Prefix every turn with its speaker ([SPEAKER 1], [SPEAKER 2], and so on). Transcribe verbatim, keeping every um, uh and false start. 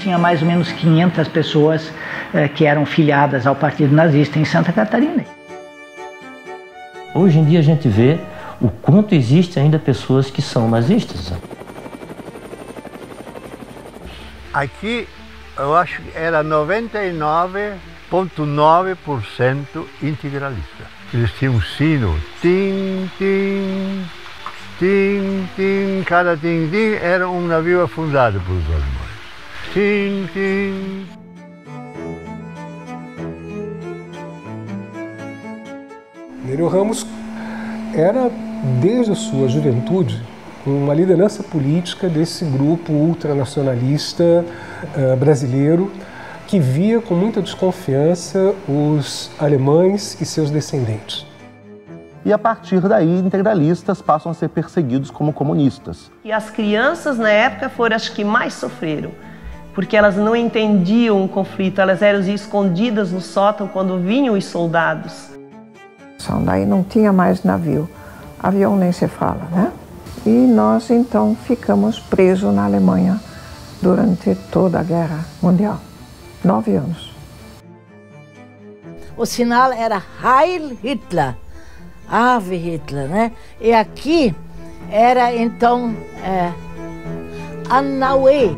[SPEAKER 1] tinha mais ou menos quinhentas pessoas eh, que eram filiadas ao Partido Nazista em Santa Catarina.
[SPEAKER 2] Hoje em dia a gente vê o quanto existe ainda pessoas que são nazistas.
[SPEAKER 3] Aqui eu acho que era noventa e nove vírgula nove por cento integralista. Eles tinham um sino, tim, tim, tim, tim, cada tim, tim era um navio afundado pelos alemães. Tim, tim.
[SPEAKER 4] Nereu Ramos era, desde a sua juventude, uma liderança política desse grupo ultranacionalista uh, brasileiro que via com muita desconfiança os alemães e seus descendentes.
[SPEAKER 5] E a partir daí, integralistas passam a ser perseguidos como comunistas.
[SPEAKER 6] E as crianças, na época, foram as que mais sofreram, porque elas não entendiam o conflito, elas eram escondidas no sótão quando vinham os soldados.
[SPEAKER 7] Daí não tinha mais navio, avião nem se fala, né? E nós, então, ficamos presos na Alemanha durante toda a Guerra Mundial. Nove anos.
[SPEAKER 8] O sinal era Heil Hitler, Ave Hitler, né? E aqui era, então, é, Annaue.